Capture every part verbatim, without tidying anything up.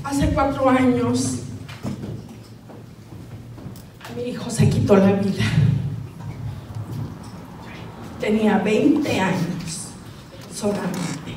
Hace cuatro años mi hijo se quitó la vida. Tenía veinte años solamente.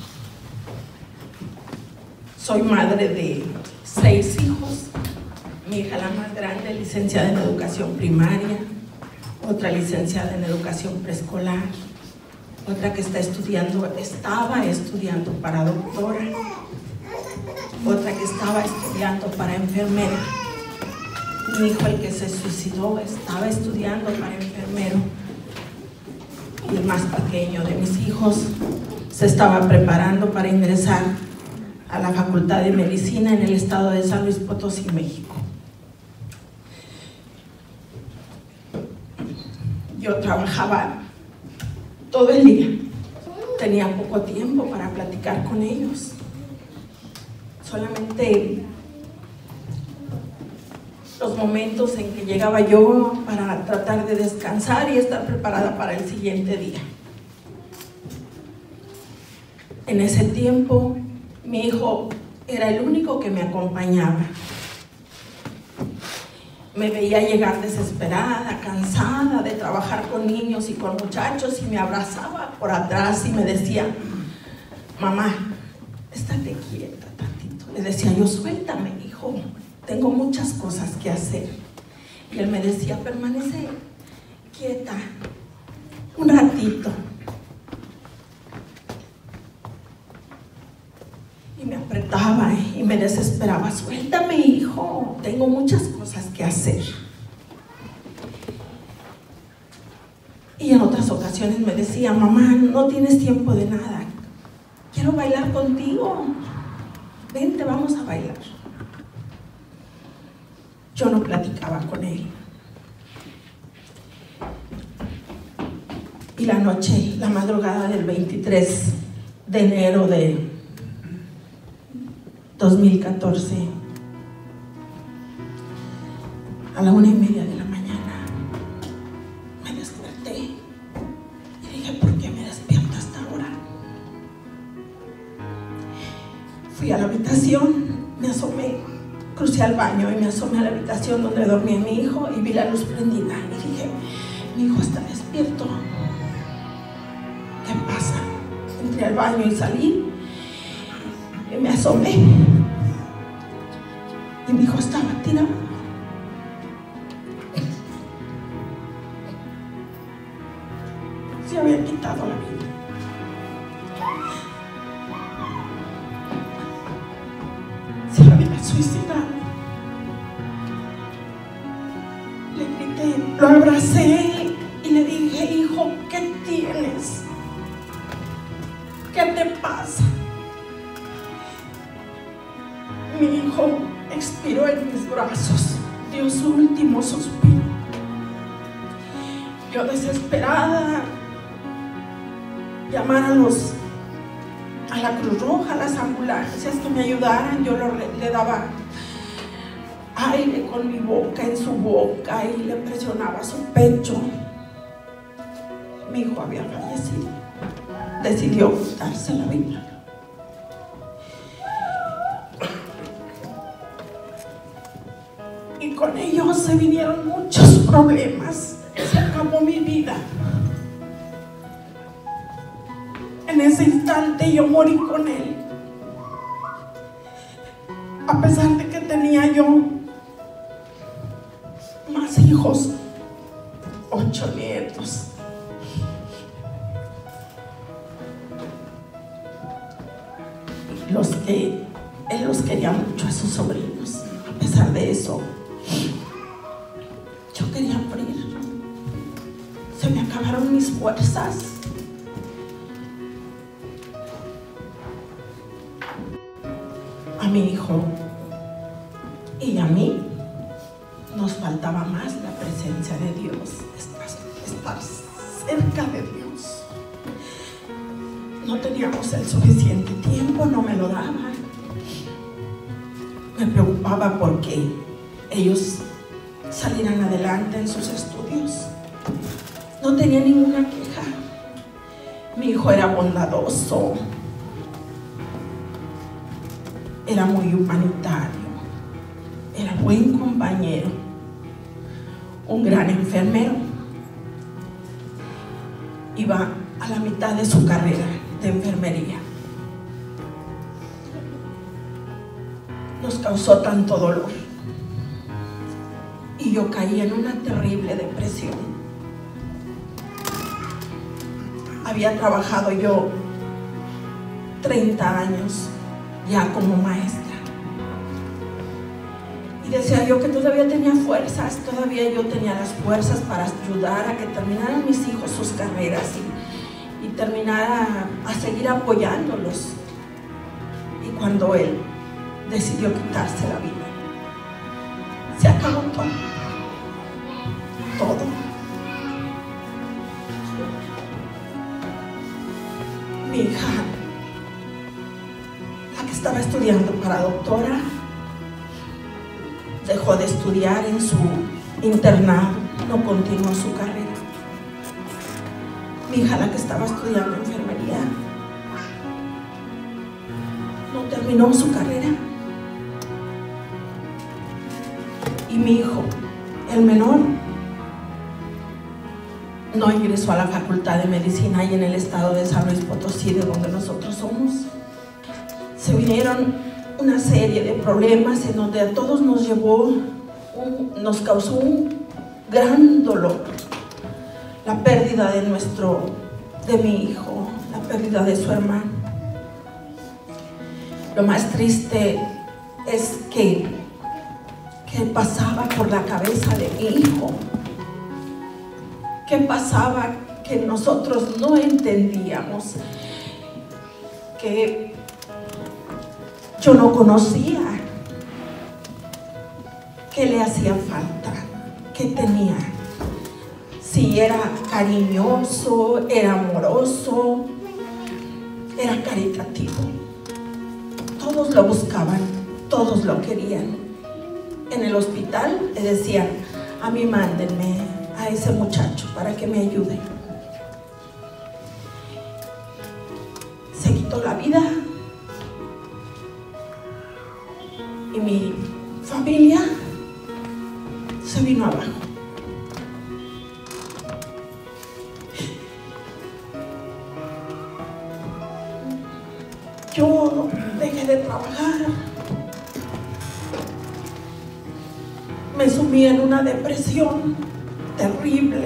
Soy madre de seis hijos. Mi hija, la más grande, licenciada en educación primaria, otra licenciada en educación preescolar, otra que está estudiando, estaba estudiando para doctora, otra que estaba estudiando para enfermera. Mi hijo, el que se suicidó, estaba estudiando para enfermero. Y el más pequeño de mis hijos se estaba preparando para ingresar a la Facultad de Medicina en el estado de San Luis Potosí, México. Yo trabajaba todo el día, tenía poco tiempo para platicar con ellos. Solamente los momentos en que llegaba yo para tratar de descansar y estar preparada para el siguiente día. En ese tiempo, mi hijo era el único que me acompañaba. Me veía llegar desesperada, cansada de trabajar con niños y con muchachos, y me abrazaba por atrás y me decía: mamá, estate quieta tantito. Le decía yo: suéltame, hijo, tengo muchas cosas que hacer. Y él me decía: permanece quieta un ratito. Y me apretaba y me desesperaba: suéltame, hijo, tengo muchas cosas que hacer. Y en otras ocasiones me decía: mamá, no tienes tiempo de nada, quiero bailar contigo, vente, vamos a bailar. Yo no platicaba con él. Y la noche, la madrugada del veintitrés de enero de dos mil catorce, a la una y media de la mañana, me desperté y dije: ¿por qué me despierto hasta ahora? Fui a la habitación, me asomé, crucé al baño y me asomé a la habitación donde dormía mi hijo y vi la luz prendida y dije: mi hijo está despierto. ¿Qué pasa? Entré al baño y salí y me asomé y mi hijo estaba tirado. Se había quitado la vida. Se había suicidado. Le grité, lo abracé y le dije: hijo, ¿qué tienes? ¿Qué te pasa? Mi hijo expiró en mis brazos, dio su último suspiro. Yo, desesperada, llamar a los a la Cruz Roja, a las ambulancias que me ayudaran. Yo lo, le daba aire con mi boca en su boca y le presionaba su pecho. Mi hijo había fallecido. Decidió quitarse la vida. Y con ellos se vinieron muchos problemas. Se acabó mi vida. En ese instante yo morí con él. A pesar de que tenía yo más hijos, ocho nietos. Los que él los quería mucho a sus sobrinos. A pesar de eso, yo quería morir. Se me acabaron mis fuerzas. A mi hijo y a mí nos faltaba más la presencia de Dios, estar, estar cerca de Dios. No teníamos el suficiente tiempo, no me lo daban. Me preocupaba porque ellos salieran adelante en sus estudios. No tenía ninguna queja. Mi hijo era bondadoso, era muy humanitario, era buen compañero, un gran enfermero. Iba a la mitad de su carrera de enfermería. Nos causó tanto dolor y yo caí en una terrible depresión. Había trabajado yo treinta años ya como maestra y decía yo que todavía tenía fuerzas, todavía yo tenía las fuerzas para ayudar a que terminaran mis hijos sus carreras y, y terminara a, a seguir apoyándolos. Y cuando él decidió quitarse la vida, se acabó todo, todo. Mi hija, la que estaba estudiando para doctora, dejó de estudiar en su internado, no continuó su carrera. Mi hija, la que estaba estudiando enfermería, no terminó su carrera. Y mi hijo, el menor, no ingresó a la Facultad de Medicina ahí en el estado de San Luis Potosí, de donde nosotros somos. Se vinieron una serie de problemas en donde a todos nos llevó, un, nos causó un gran dolor. La pérdida de nuestro, de mi hijo, la pérdida de su hermano. Lo más triste es que ¿qué pasaba por la cabeza de mi hijo? ¿Qué pasaba que nosotros no entendíamos? Que yo no conocía. ¿Qué le hacía falta? ¿Qué tenía? Si era cariñoso, era amoroso, era caritativo. Todos lo buscaban, todos lo querían. En el hospital le decían: a mí mándenme a ese muchacho para que me ayude. Se quitó la vida y mi familia se vino abajo. Yo dejé de trabajar. Me sumí en una depresión terrible.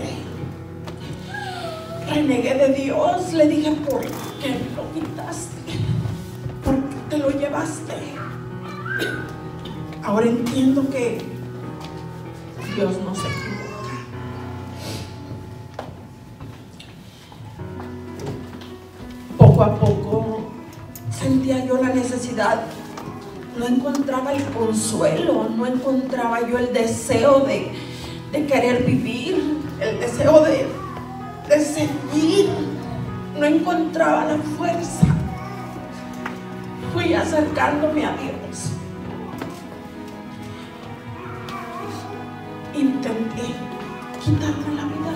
Renegué de Dios. Le dije: ¿por qué me lo quitaste? ¿Por qué te lo llevaste? Ahora entiendo que Dios no se equivoca. Poco a poco sentía yo la necesidad. No encontraba el consuelo, no encontraba yo el deseo de, de querer vivir, el deseo de, de seguir. No encontraba la fuerza. Fui acercándome a Dios. Intenté quitarme la vida.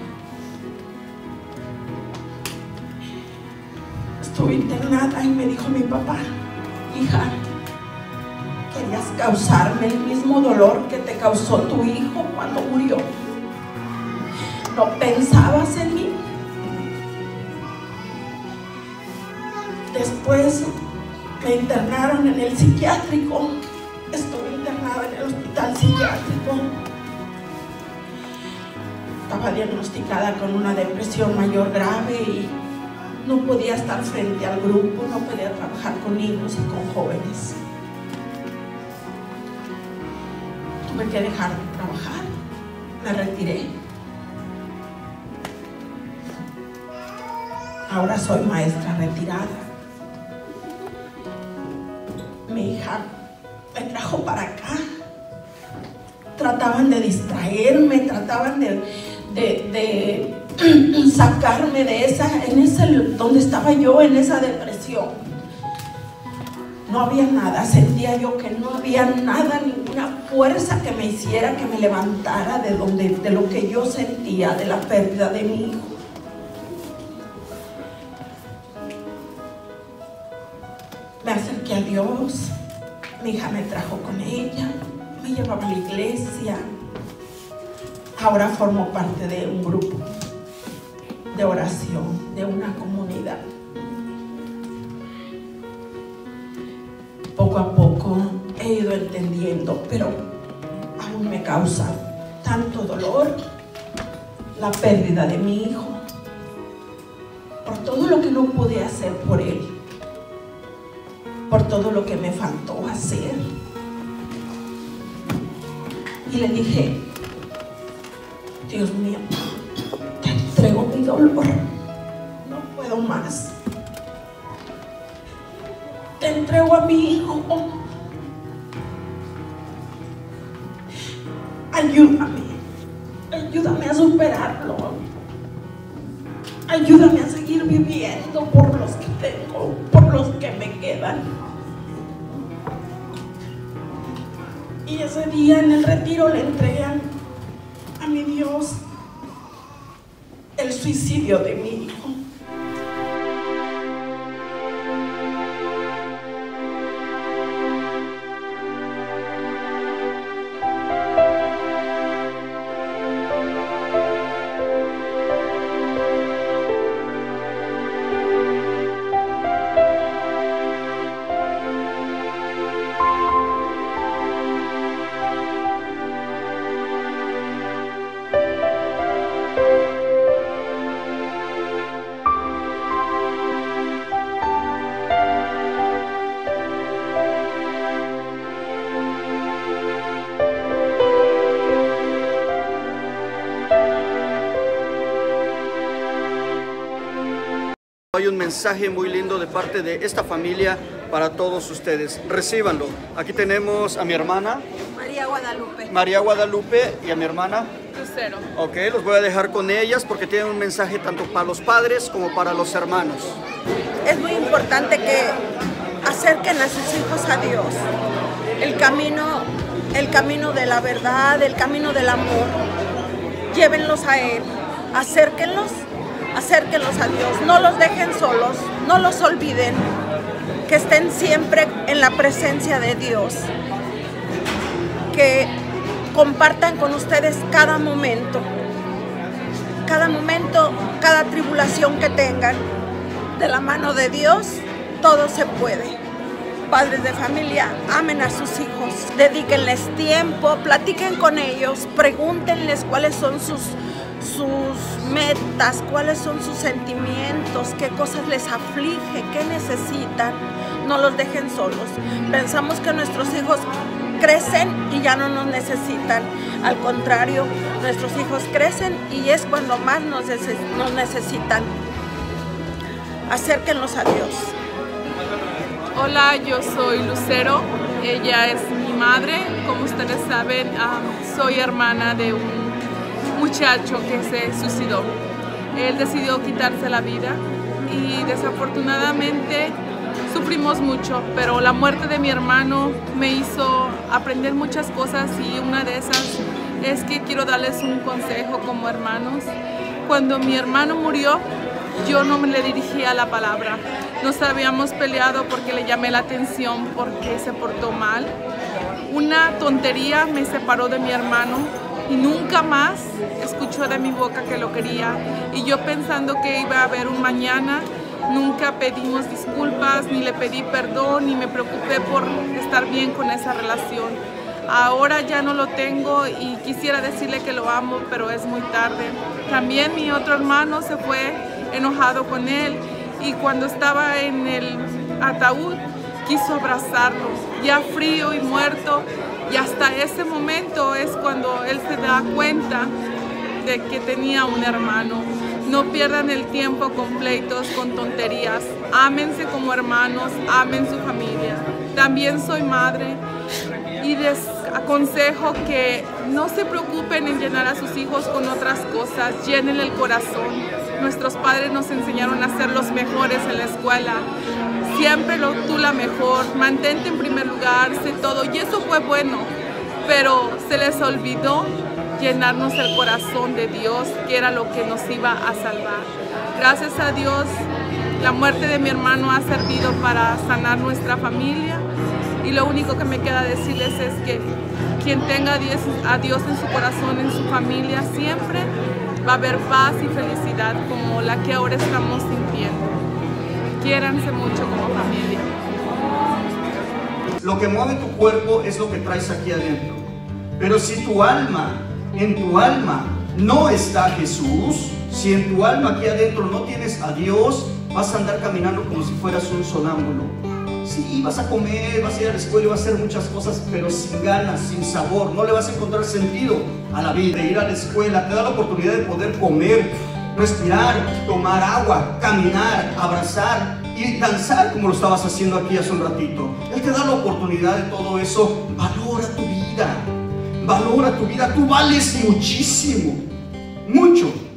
Estuve internada y me dijo mi papá: hija, querías causarme el mismo dolor que te causó tu hijo cuando murió. ¿No pensabas en mí? Después me internaron en el psiquiátrico. Estuve internada en el hospital psiquiátrico. Estaba diagnosticada con una depresión mayor grave y no podía estar frente al grupo, no podía trabajar con niños y con jóvenes. Tuve que dejar de trabajar, me retiré. Ahora soy maestra retirada. Mi hija me trajo para acá. Trataban de distraerme, trataban de, de, de sacarme de esa, en ese, donde estaba yo, en esa depresión. No había nada, sentía yo que no había nada, ninguna fuerza que me hiciera que me levantara de, donde, de lo que yo sentía, de la pérdida de mi hijo. Me acerqué a Dios, Mi hija me trajo con ella, me llevaba a la iglesia. Ahora formo parte de un grupo de oración, de una comunidad. Poco a poco he ido entendiendo, pero aún me causa tanto dolor la pérdida de mi hijo, por todo lo que no pude hacer por él, por todo lo que me faltó hacer. Y le dije: Dios mío, te entrego mi dolor, no puedo más. Te entrego a mi hijo. Ayúdame, ayúdame a superarlo. Ayúdame a seguir viviendo por los que tengo, por los que me quedan. Y ese día en el retiro le entregué a, a mi Dios el suicidio de mi hijo. Hay un mensaje muy lindo de parte de esta familia para todos ustedes. Recíbanlo. Aquí tenemos a mi hermana María Guadalupe. María Guadalupe y a mi hermana Lucero. Ok, los voy a dejar con ellas porque tienen un mensaje tanto para los padres como para los hermanos. Es muy importante que acerquen a sus hijos a Dios. El camino, el camino de la verdad, el camino del amor. Llévenlos a Él. Acérquenlos. Acérquenlos a Dios, no los dejen solos, no los olviden, que estén siempre en la presencia de Dios, que compartan con ustedes cada momento, cada momento, cada tribulación que tengan. De la mano de Dios, todo se puede. Padres de familia, amen a sus hijos, dedíquenles tiempo, platiquen con ellos, pregúntenles cuáles son sus sus metas, cuáles son sus sentimientos, qué cosas les aflige, qué necesitan. No los dejen solos. Pensamos que nuestros hijos crecen y ya no nos necesitan. Al contrario, nuestros hijos crecen y es cuando más nos, nos necesitan. Acérquenlos a Dios. Hola, yo soy Lucero, ella es mi madre. Como ustedes saben, um, soy hermana de un muchacho que se suicidó. Él decidió quitarse la vida y desafortunadamente sufrimos mucho, pero la muerte de mi hermano me hizo aprender muchas cosas y una de esas es que quiero darles un consejo como hermanos. Cuando mi hermano murió, yo no me le dirigía la palabra. Nos habíamos peleado porque le llamé la atención porque se portó mal. Una tontería me separó de mi hermano y nunca más escuchó de mi boca que lo quería. Y yo pensando que iba a haber un mañana, nunca pedimos disculpas, ni le pedí perdón, ni me preocupé por estar bien con esa relación. Ahora ya no lo tengo y quisiera decirle que lo amo, pero es muy tarde. También mi otro hermano se fue enojado con él y cuando estaba en el ataúd quiso abrazarlo, ya frío y muerto. Y hasta ese momento es cuando él se da cuenta de que tenía un hermano. No pierdan el tiempo con pleitos, con tonterías. Ámense como hermanos, amen su familia. También soy madre y les aconsejo que no se preocupen en llenar a sus hijos con otras cosas. Llénenle el corazón. Nuestros padres nos enseñaron a ser los mejores en la escuela. Siempre lo, tú la mejor, mantente en primer lugar, sé todo. Y eso fue bueno, pero se les olvidó llenarnos el corazón de Dios, que era lo que nos iba a salvar. Gracias a Dios, la muerte de mi hermano ha servido para sanar nuestra familia Y lo único que me queda decirles es que quien tenga a Dios, a Dios en su corazón, en su familia, siempre va a haber paz y felicidad como la que ahora estamos sintiendo. Quiéranse mucho como familia. Lo que mueve tu cuerpo es lo que traes aquí adentro. Pero si tu alma, en tu alma no está Jesús, si en tu alma aquí adentro no tienes a Dios, vas a andar caminando como si fueras un sonámbulo. Sí, vas a comer, vas a ir a la escuela y vas a hacer muchas cosas, pero sin ganas, sin sabor. No le vas a encontrar sentido a la vida. Ir a la escuela te da la oportunidad de poder comer, respirar, tomar agua, caminar, abrazar y danzar como lo estabas haciendo aquí hace un ratito. Él te da la oportunidad de todo eso. Valora tu vida, valora tu vida. Tú vales muchísimo, mucho.